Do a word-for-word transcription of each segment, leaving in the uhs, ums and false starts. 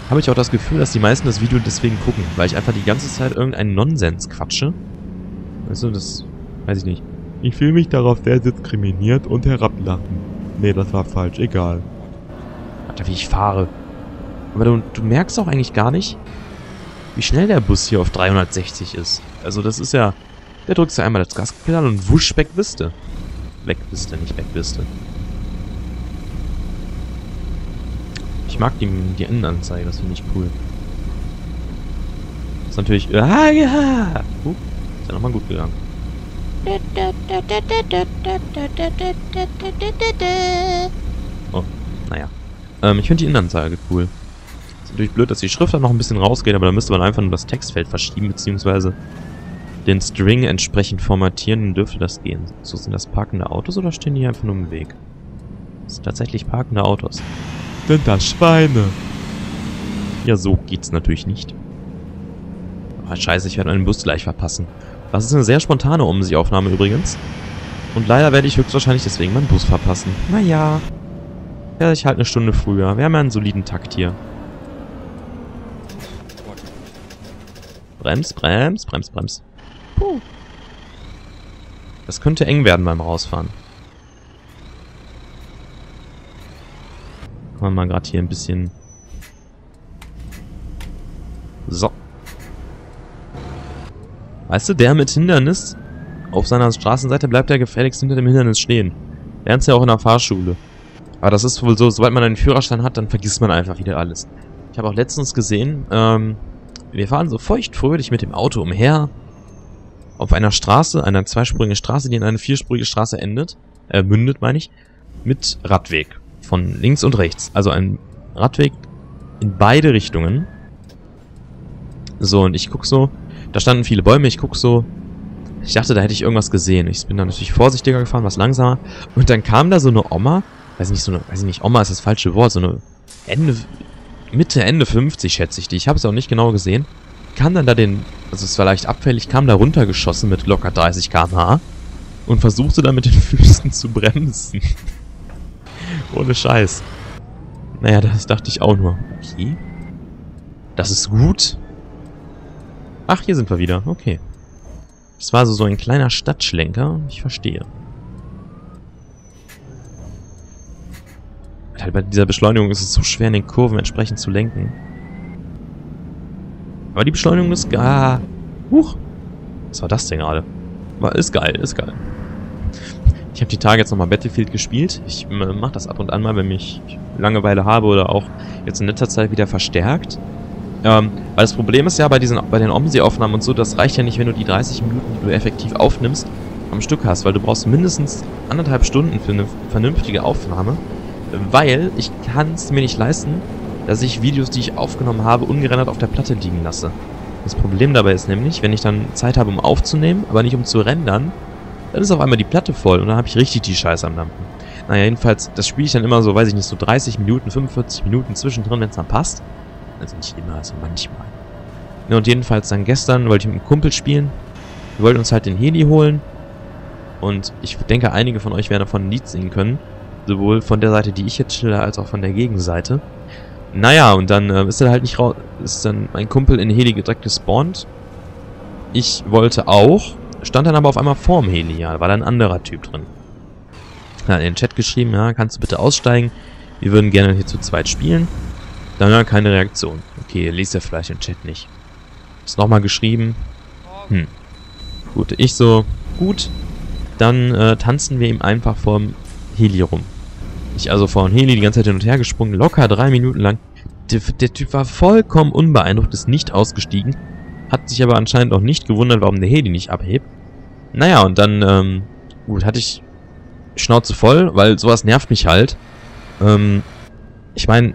habe ich auch das Gefühl, dass die meisten das Video deswegen gucken, weil ich einfach die ganze Zeit irgendeinen Nonsens quatsche. Weißt du, das weiß ich nicht. Ich fühle mich darauf sehr diskriminiert und herablassen. Nee, das war falsch, egal. Alter, wie ich fahre. Aber du, du merkst auch eigentlich gar nicht, wie schnell der Bus hier auf dreihundertsechzig ist. Also das ist ja... Da drückst du einmal das Gaspedal und wusch, weg bist du. Weg bist du, nicht weg bist du. Ich mag die, die Innenanzeige, das finde ich cool. Das ist natürlich... Ah, ja! Uh, ist ja nochmal gut gegangen. Oh, naja. Ähm, ich finde die Innenanzeige cool. Ist natürlich blöd, dass die Schrift dann noch ein bisschen rausgeht, aber da müsste man einfach nur das Textfeld verschieben, beziehungsweise den String entsprechend formatieren, dann dürfte das gehen. So, sind das parkende Autos oder stehen die einfach nur im Weg? Das sind tatsächlich parkende Autos. Sind das Schweine? Ja, so geht's natürlich nicht. Oh, scheiße, ich werde einen Bus gleich verpassen. Das ist eine sehr spontane Omsi-Aufnahme übrigens. Und leider werde ich höchstwahrscheinlich deswegen meinen Bus verpassen. Naja. Ja, ich halt eine Stunde früher. Wir haben ja einen soliden Takt hier. Brems, brems, brems, brems. Puh. Das könnte eng werden beim Rausfahren. Machen wir mal gerade hier ein bisschen... So. Weißt du, der mit Hindernis auf seiner Straßenseite bleibt ja gefälligst hinter dem Hindernis stehen. Lernst ja auch in der Fahrschule. Aber das ist wohl so, sobald man einen Führerschein hat, dann vergisst man einfach wieder alles. Ich habe auch letztens gesehen, ähm, wir fahren so feuchtfröhlich mit dem Auto umher auf einer Straße, einer zweispurigen Straße, die in eine vierspurige Straße endet, äh, mündet, meine ich, mit Radweg. Von links und rechts. Also ein Radweg in beide Richtungen. So, und ich guck so, da standen viele Bäume, ich guck so, ich dachte, da hätte ich irgendwas gesehen. Ich bin dann natürlich vorsichtiger gefahren, was langsamer. Und dann kam da so eine Oma, weiß nicht, so eine, weiß ich nicht, Oma ist das falsche Wort, so eine Ende, Mitte, Ende fünfzig, schätze ich die. Ich habe es auch nicht genau gesehen. Kam dann da den, also es war leicht abfällig, kam da runtergeschossen mit locker dreißig Kilometer pro Stunde und versuchte dann mit den Füßen zu bremsen. Ohne Scheiß. Naja, das dachte ich auch nur. Okay. Das ist gut. Ach, hier sind wir wieder. Okay. Das war so, so ein kleiner Stadtschlenker. Ich verstehe. Halt bei dieser Beschleunigung ist es so schwer, in den Kurven entsprechend zu lenken. Aber die Beschleunigung ist gar... Huch. Was war das denn gerade? War, ist geil, ist geil. Ich habe die Tage jetzt nochmal Battlefield gespielt. Ich äh, mache das ab und an mal, wenn ich Langeweile habe oder auch jetzt in letzter Zeit wieder verstärkt. Ähm, weil das Problem ist ja bei diesen, bei den Omsi-Aufnahmen und so, das reicht ja nicht, wenn du die dreißig Minuten, die du effektiv aufnimmst, am Stück hast, weil du brauchst mindestens anderthalb Stunden für eine vernünftige Aufnahme, weil ich kann es mir nicht leisten, dass ich Videos, die ich aufgenommen habe, ungerendert auf der Platte liegen lasse. Das Problem dabei ist nämlich, wenn ich dann Zeit habe, um aufzunehmen, aber nicht um zu rendern, dann ist auf einmal die Platte voll und dann habe ich richtig die Scheiße am Lampen. Naja, jedenfalls, das spiele ich dann immer so, weiß ich nicht, so dreißig Minuten, fünfundvierzig Minuten zwischendrin, wenn es dann passt. Also nicht immer, also manchmal. Ja, und jedenfalls dann gestern wollte ich mit einem Kumpel spielen. Wir wollten uns halt den Heli holen. Und ich denke, einige von euch werden davon ein Lied singen können. Sowohl von der Seite, die ich jetzt schilder, als auch von der Gegenseite. Naja, und dann äh, ist er halt nicht raus. Ist dann mein Kumpel in den Heli direkt gespawnt. Ich wollte auch. Stand dann aber auf einmal vorm Heli, ja. Da war da ein anderer Typ drin. Er hat in den Chat geschrieben, ja, kannst du bitte aussteigen? Wir würden gerne hier zu zweit spielen. Dann ja, keine Reaktion. Okay, liest er vielleicht den Chat nicht. Ist nochmal geschrieben. Hm. Gut, ich so, gut. Dann äh, tanzen wir ihm einfach vorm Heli rum. Ich also vor dem Heli die ganze Zeit hin und her gesprungen, locker drei Minuten lang. Der, der Typ war vollkommen unbeeindruckt, ist nicht ausgestiegen. Hat sich aber anscheinend auch nicht gewundert, warum der Heli nicht abhebt. Naja, und dann, ähm, gut, hatte ich Schnauze voll, weil sowas nervt mich halt. Ähm, ich meine,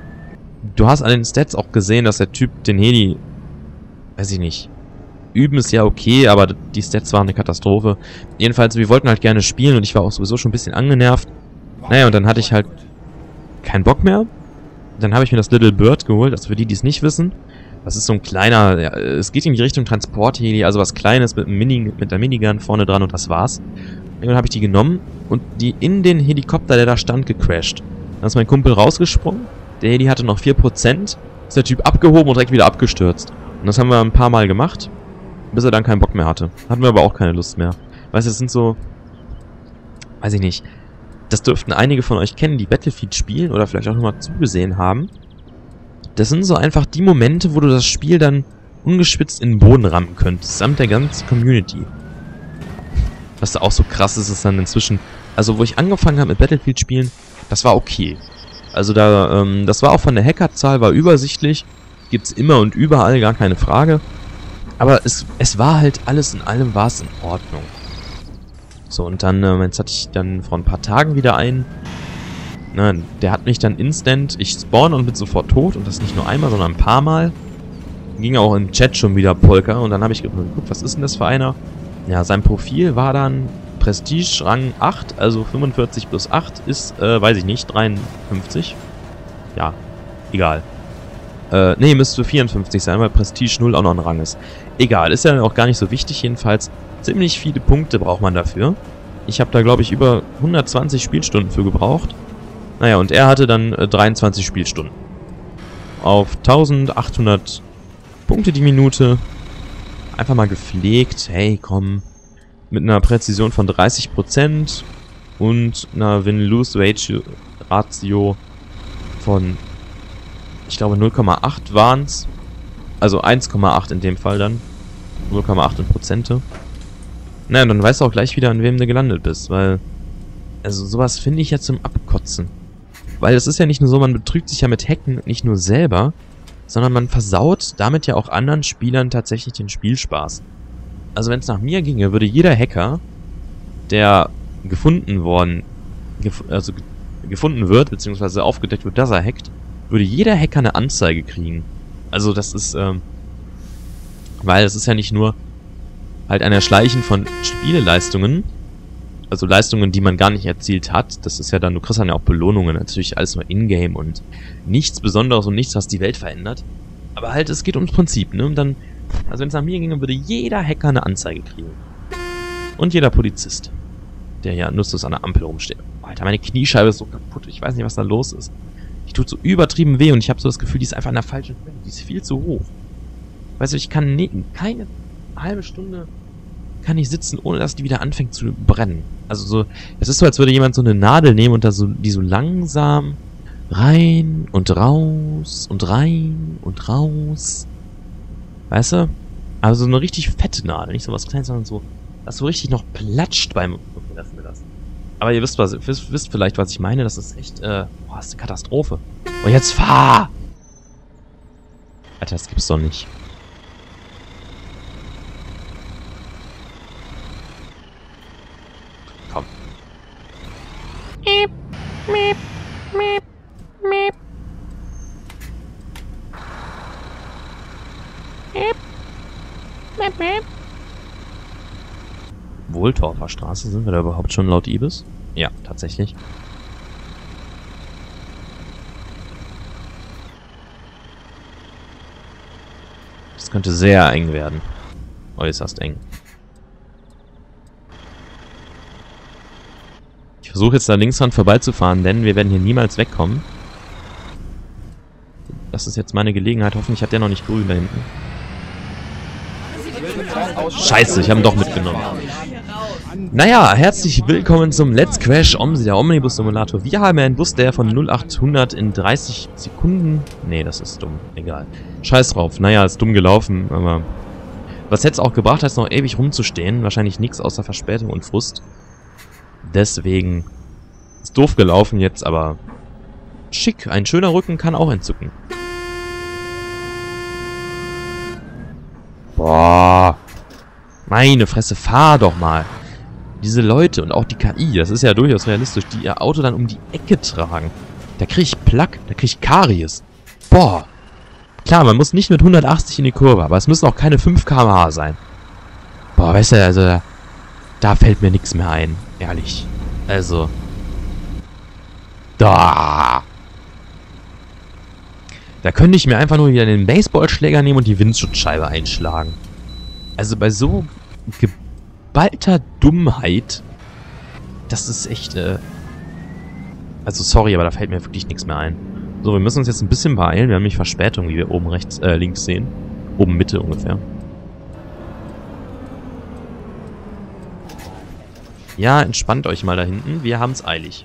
du hast an den Stats auch gesehen, dass der Typ den Heli, weiß ich nicht, üben ist ja okay, aber die Stats waren eine Katastrophe. Jedenfalls, wir wollten halt gerne spielen und ich war auch sowieso schon ein bisschen angenervt. Naja, und dann hatte ich halt keinen Bock mehr. Dann habe ich mir das Little Bird geholt, also für die, die es nicht wissen. Das ist so ein kleiner, ja, es geht in die Richtung Transportheli, also was Kleines mit, einem Mini, mit der Minigun vorne dran und das war's. Irgendwann habe ich die genommen und die in den Helikopter, der da stand, gecrashed. Dann ist mein Kumpel rausgesprungen. Der Heli hatte noch vier Prozent ist der Typ abgehoben und direkt wieder abgestürzt. Und das haben wir ein paar Mal gemacht, bis er dann keinen Bock mehr hatte. Hatten wir aber auch keine Lust mehr. Weißt du, das sind so... Weiß ich nicht. Das dürften einige von euch kennen, die Battlefield spielen oder vielleicht auch nochmal zugesehen haben. Das sind so einfach die Momente, wo du das Spiel dann ungeschwitzt in den Boden rammen könntest, samt der ganzen Community. Was da auch so krass ist, ist dann inzwischen... Also, wo ich angefangen habe mit Battlefield spielen, das war okay. Also da, ähm, das war auch von der Hackerzahl, war übersichtlich. Gibt's immer und überall, gar keine Frage. Aber es, es war halt alles in allem, war es in Ordnung. So, und dann, äh, jetzt hatte ich dann vor ein paar Tagen wieder einen. Na, der hat mich dann instant, ich spawn und bin sofort tot. Und das nicht nur einmal, sondern ein paar Mal. Ging auch im Chat schon wieder Polka. Und dann habe ich geguckt, was ist denn das für einer? Ja, sein Profil war dann Prestige Rang acht, also fünfundvierzig plus acht ist, äh, weiß ich nicht, dreiundfünfzig. Ja, egal. Äh, nee, müsste vierundfünfzig sein, weil Prestige null auch noch ein Rang ist. Egal, ist ja auch gar nicht so wichtig, jedenfalls. Ziemlich viele Punkte braucht man dafür. Ich habe da, glaube ich, über hundertzwanzig Spielstunden für gebraucht. Naja, und er hatte dann äh, dreiundzwanzig Spielstunden. Auf eintausendachthundert Punkte die Minute. Einfach mal gepflegt. Hey, komm. Mit einer Präzision von dreißig Prozent und einer Win-Lose-Ratio von, ich glaube, null Komma acht waren es. Also eins Komma acht in dem Fall dann. null Komma acht in Prozente. Naja, dann weißt du auch gleich wieder, an wem du gelandet bist, weil... Also sowas finde ich ja zum Abkotzen. Weil es ist ja nicht nur so, man betrügt sich ja mit Hacken nicht nur selber, sondern man versaut damit ja auch anderen Spielern tatsächlich den Spielspaß. Also wenn es nach mir ginge, würde jeder Hacker, der gefunden worden, gef also ge gefunden wird, beziehungsweise aufgedeckt wird, dass er hackt, würde jeder Hacker eine Anzeige kriegen. Also das ist, ähm, weil es ist ja nicht nur halt ein Erschleichen von Spieleleistungen, also Leistungen, die man gar nicht erzielt hat. Das ist ja dann, du kriegst dann ja auch Belohnungen, natürlich alles nur in-game und nichts Besonderes und nichts, was die Welt verändert. Aber halt, es geht ums Prinzip, ne? Und dann, also wenn es nach mir ginge, würde jeder Hacker eine Anzeige kriegen. Und jeder Polizist, der ja nutzlos an der Ampel rumsteht. Alter, meine Kniescheibe ist so kaputt, ich weiß nicht, was da los ist. Die tut so übertrieben weh und ich habe so das Gefühl, die ist einfach an der falschen Stelle. Die ist viel zu hoch. Weißt du, ich kann ne keine halbe Stunde kann ich sitzen, ohne dass die wieder anfängt zu brennen. Also so, es ist so, als würde jemand so eine Nadel nehmen und da so, die so langsam rein und raus und rein und raus. Weißt du? Also so eine richtig fette Nadel, nicht so was Kleines, sondern so, das so richtig noch platscht beim... Okay, lassen wir das. Aber ihr wisst, was, wisst, wisst vielleicht, was ich meine. Das ist echt, äh, boah, das ist eine Katastrophe. Und jetzt fahr! Alter, das gibt's doch nicht. Komm. Miep, miep, miep, miep. Miep. Miep, miep. Wohltorfer Straße, sind wir da überhaupt schon laut Ibis? Ja, tatsächlich. Das könnte sehr eng werden. Äußerst eng. Ich versuche jetzt da links dran vorbeizufahren, denn wir werden hier niemals wegkommen. Das ist jetzt meine Gelegenheit. Hoffentlich hat der noch nicht grün da hinten. Scheiße, ich habe ihn doch mitgenommen. Naja, herzlich willkommen zum Let's Crash Omsi, der Omnibus Simulator. Wir haben einen Bus, der von null achthundert in dreißig Sekunden... Nee, das ist dumm. Egal. Scheiß drauf. Naja, ist dumm gelaufen, aber... Was hätte es auch gebracht, als noch ewig rumzustehen? Wahrscheinlich nichts außer Verspätung und Frust. Deswegen... Ist doof gelaufen jetzt, aber... Schick. Ein schöner Rücken kann auch entzücken. Boah. Meine Fresse, fahr doch mal. Diese Leute und auch die K I, das ist ja durchaus realistisch, die ihr Auto dann um die Ecke tragen. Da krieg ich Plack, da krieg ich Karies. Boah. Klar, man muss nicht mit hundertachtzig in die Kurve, aber es müssen auch keine fünf Kilometer pro Stunde sein. Boah, weißt du, also da, da fällt mir nichts mehr ein. Ehrlich. Also. Da. Da könnte ich mir einfach nur wieder den Baseballschläger nehmen und die Windschutzscheibe einschlagen. Also bei so geballter Dummheit, das ist echt, äh... Also sorry, aber da fällt mir wirklich nichts mehr ein. So, wir müssen uns jetzt ein bisschen beeilen. Wir haben nämlich Verspätung, wie wir oben rechts, äh, links sehen. Oben Mitte ungefähr. Ja, entspannt euch mal da hinten. Wir haben es eilig.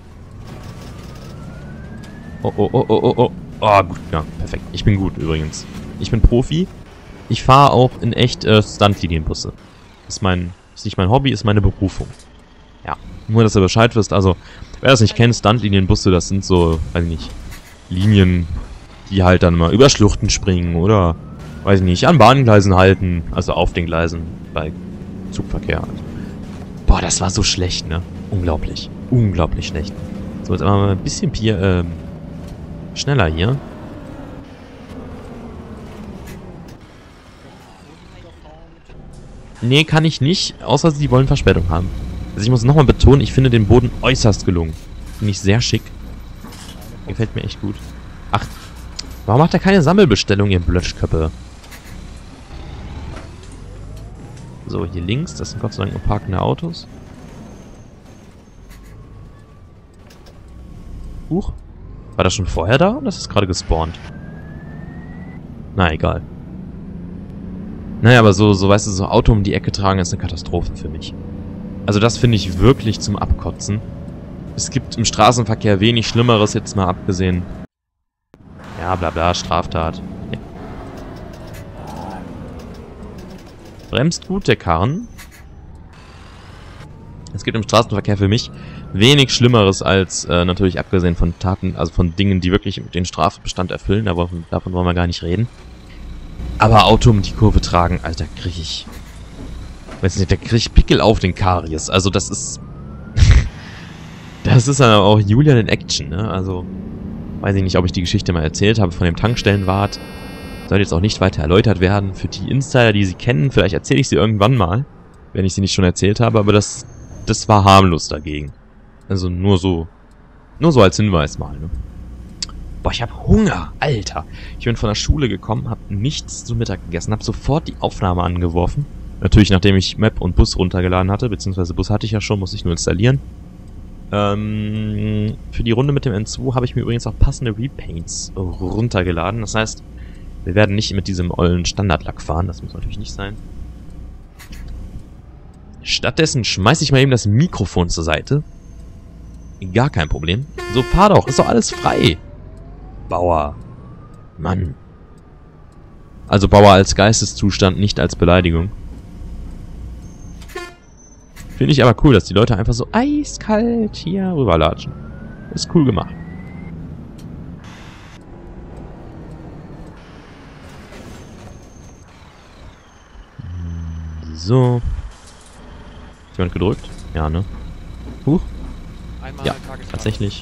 Oh, oh, oh, oh, oh, oh. Oh, gut, ja, perfekt. Ich bin gut übrigens. Ich bin Profi. Ich fahre auch in echt äh, Stuntlinienbusse. Ist mein, ist nicht mein Hobby, ist meine Berufung. Ja, nur, dass ihr Bescheid wisst. Also, wer das nicht kennt, Stuntlinienbusse, das sind so, weiß ich nicht, Linien, die halt dann mal über Schluchten springen oder, weiß ich nicht, an Bahngleisen halten. Also auf den Gleisen bei Zugverkehr halt. Boah, das war so schlecht, ne? Unglaublich. Unglaublich schlecht. So, jetzt aber mal ein bisschen Pier, ähm, schneller hier. Nee, kann ich nicht, außer sie wollen Verspätung haben. Also ich muss nochmal betonen, ich finde den Boden äußerst gelungen. Finde ich sehr schick. Gefällt mir echt gut. Ach, warum macht er keine Sammelbestellung, ihr Blöschköppe? So, hier links, das sind Gott sei Dank nur parkende Autos. Huch. War das schon vorher da? Das ist gerade gespawnt. Na, egal. Naja, aber so, so, weißt du, so Auto um die Ecke tragen ist eine Katastrophe für mich. Also das finde ich wirklich zum Abkotzen. Es gibt im Straßenverkehr wenig Schlimmeres, jetzt mal abgesehen. Ja, bla bla, Straftat. Ja. Bremst gut, der Karren. Es gibt im Straßenverkehr für mich wenig Schlimmeres als, äh, natürlich abgesehen von Taten, also von Dingen, die wirklich den Strafbestand erfüllen, aber davon wollen wir gar nicht reden. Aber Auto um die Kurve tragen, Alter, krieg ich... Weiß nicht, da krieg ich Pickel auf den Karies. Also das ist... das ist dann auch Julian in Action, ne? Also... Weiß ich nicht, ob ich die Geschichte mal erzählt habe von dem Tankstellenwart. Soll jetzt auch nicht weiter erläutert werden. Für die Insider, die sie kennen, vielleicht erzähle ich sie irgendwann mal. Wenn ich sie nicht schon erzählt habe, aber das... Das war harmlos dagegen. Also nur so... Nur so als Hinweis mal, ne? Boah, ich hab Hunger, Alter. Ich bin von der Schule gekommen, hab nichts zum Mittag gegessen, hab sofort die Aufnahme angeworfen. Natürlich, nachdem ich Map und Bus runtergeladen hatte, beziehungsweise Bus hatte ich ja schon, muss ich nur installieren. Ähm, für die Runde mit dem N zwei habe ich mir übrigens auch passende Repaints runtergeladen. Das heißt, wir werden nicht mit diesem ollen Standardlack fahren, das muss natürlich nicht sein. Stattdessen schmeiße ich mal eben das Mikrofon zur Seite. Gar kein Problem. So, fahr doch, ist doch alles frei. Bauer. Mann. Also Bauer als Geisteszustand, nicht als Beleidigung. Finde ich aber cool, dass die Leute einfach so eiskalt hier rüberlatschen. Ist cool gemacht. So. Ist jemand gedrückt? Ja, ne? Huch. Ja, tatsächlich.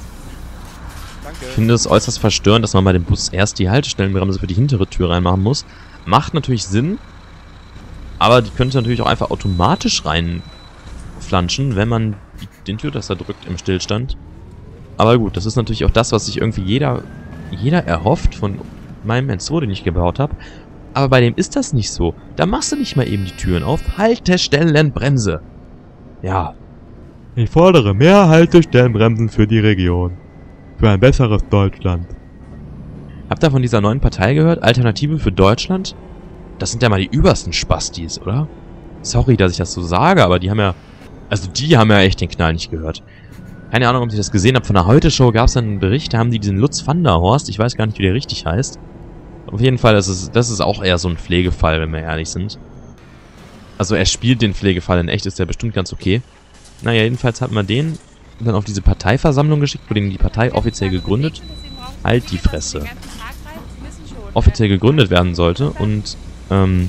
Ich finde es äußerst verstörend, dass man bei dem Bus erst die Haltestellenbremse für die hintere Tür reinmachen muss. Macht natürlich Sinn, aber die könnte natürlich auch einfach automatisch reinflanschen, wenn man den Türtaster drückt im Stillstand. Aber gut, das ist natürlich auch das, was sich irgendwie jeder, jeder erhofft von meinem N zwei, den ich gebaut habe. Aber bei dem ist das nicht so. Da machst du nicht mal eben die Türen auf. Haltestellenbremse. Ja. Ich fordere mehr Haltestellenbremsen für die Region. Für ein besseres Deutschland. Habt ihr von dieser neuen Partei gehört? Alternative für Deutschland? Das sind ja mal die übersten Spastis, oder? Sorry, dass ich das so sage, aber die haben ja... Also die haben ja echt den Knall nicht gehört. Keine Ahnung, ob ihr das gesehen habt. Von der Heute-Show gab es dann einen Bericht, da haben die diesen Lutz van der Horst, ich weiß gar nicht, wie der richtig heißt. Auf jeden Fall, das ist, das ist auch eher so ein Pflegefall, wenn wir ehrlich sind. Also er spielt den Pflegefall, in echt ist der bestimmt ganz okay. Naja, jedenfalls hat man den dann auf diese Parteiversammlung geschickt, wurde die Partei offiziell gegründet. Halt die Fresse. Offiziell gegründet werden sollte und ähm,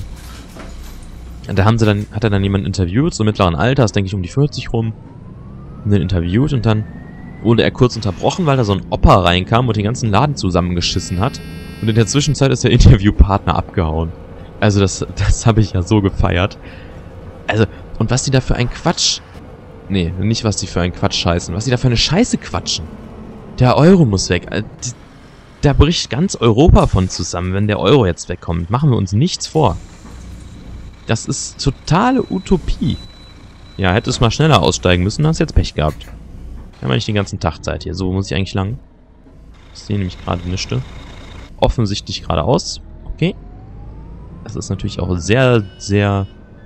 da haben sie dann, hat er dann jemanden interviewt, so mittleren Alters, denke ich um die vierzig rum, und den interviewt und dann wurde er kurz unterbrochen, weil da so ein Opa reinkam und den ganzen Laden zusammengeschissen hat und in der Zwischenzeit ist der Interviewpartner abgehauen. Also das, das habe ich ja so gefeiert. Also, und was die da für ein Quatsch... Nee, nicht was die für einen Quatsch scheißen. Was die da für eine Scheiße quatschen. Der Euro muss weg. Da bricht ganz Europa von zusammen, wenn der Euro jetzt wegkommt. Machen wir uns nichts vor. Das ist totale Utopie. Ja, hätte es mal schneller aussteigen müssen, hast jetzt Pech gehabt. Wir haben eigentlich den ganzen Tag Zeit hier. So muss ich eigentlich lang. Ich sehe nämlich gerade nichts. Offensichtlich geradeaus. Okay. Das ist natürlich auch sehr, sehr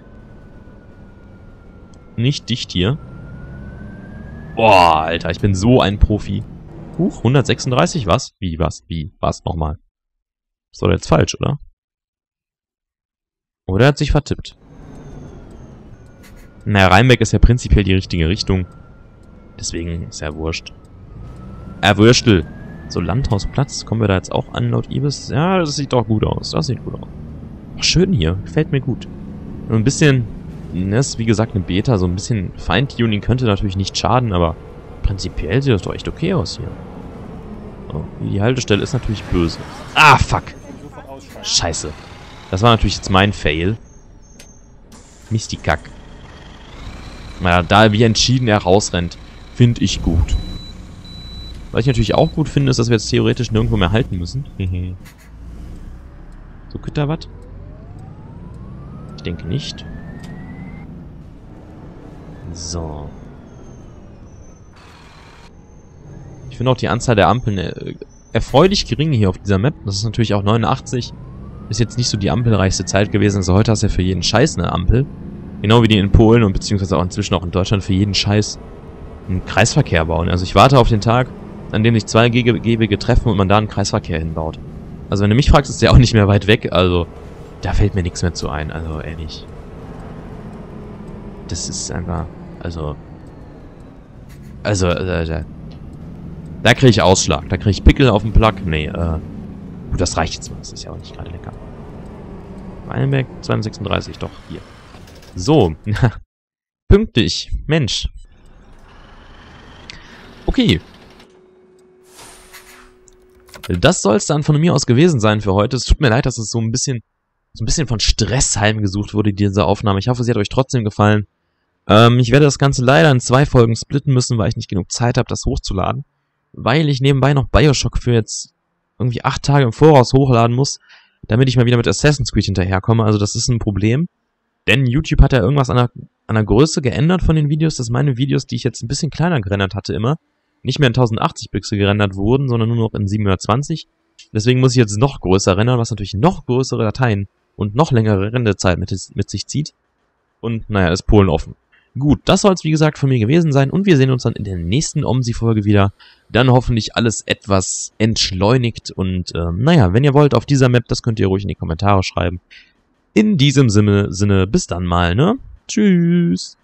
nicht dicht hier. Boah, Alter, ich bin so ein Profi. Huch, hundertsechsunddreißig, was? Wie, was? Wie, was? Nochmal. Ist doch jetzt falsch, oder? Oder er hat sich vertippt. Naja, Rheinbeck ist ja prinzipiell die richtige Richtung. Deswegen ist ja wurscht. Äh, Würstel. So, Landhausplatz. Kommen wir da jetzt auch an, laut Ibis? Ja, das sieht doch gut aus. Das sieht gut aus. Ach, schön hier. Gefällt mir gut. Und ein bisschen, das ist wie gesagt eine Beta. So ein bisschen Feintuning könnte natürlich nicht schaden, aber prinzipiell sieht das doch echt okay aus hier. So, die Haltestelle ist natürlich böse. Ah, fuck. Scheiße. Das war natürlich jetzt mein Fail. Mistikack. Naja, da wie entschieden er rausrennt, finde ich gut. Was ich natürlich auch gut finde, ist, dass wir jetzt theoretisch nirgendwo mehr halten müssen. So, kütt da was? Ich denke nicht. So. Ich finde auch die Anzahl der Ampeln äh, erfreulich gering hier auf dieser Map. Das ist natürlich auch neunundachtzig. Ist jetzt nicht so die ampelreichste Zeit gewesen. Also heute hast du ja für jeden Scheiß eine Ampel. Genau wie die in Polen und beziehungsweise auch inzwischen auch in Deutschland für jeden Scheiß einen Kreisverkehr bauen. Also ich warte auf den Tag, an dem sich zwei Gehwege treffen und man da einen Kreisverkehr hinbaut. Also wenn du mich fragst, ist der auch nicht mehr weit weg. Also da fällt mir nichts mehr zu ein. Also ehrlich. Das ist einfach... Also... Also... Äh, da da kriege ich Ausschlag. Da kriege ich Pickel auf dem Plug. Nee, äh... Gut, das reicht jetzt mal. Das ist ja auch nicht gerade lecker. Rheinbeck, zweihundertsechsunddreißig, doch, hier. So. Pünktlich. Mensch. Okay. Das soll es dann von mir aus gewesen sein für heute. Es tut mir leid, dass es so ein bisschen so ein bisschen von Stress heimgesucht wurde, diese Aufnahme. Ich hoffe, sie hat euch trotzdem gefallen. Ähm, ich werde das Ganze leider in zwei Folgen splitten müssen, weil ich nicht genug Zeit habe, das hochzuladen. Weil ich nebenbei noch Bioshock für jetzt irgendwie acht Tage im Voraus hochladen muss, damit ich mal wieder mit Assassin's Creed hinterherkomme. Also das ist ein Problem. Denn YouTube hat ja irgendwas an der, an der Größe geändert von den Videos, dass meine Videos, die ich jetzt ein bisschen kleiner gerendert hatte immer, nicht mehr in tausendachtzig Pixel gerendert wurden, sondern nur noch in siebenhundertzwanzig. Deswegen muss ich jetzt noch größer rendern, was natürlich noch größere Dateien und noch längere Rendezeit mit, mit sich zieht. Und naja, ist Polen offen. Gut, das soll es wie gesagt von mir gewesen sein und wir sehen uns dann in der nächsten OMSI-Folge wieder. Dann hoffentlich alles etwas entschleunigt und ähm, naja, wenn ihr wollt auf dieser Map, das könnt ihr ruhig in die Kommentare schreiben. In diesem Sinne, Sinne bis dann mal, ne? Tschüss!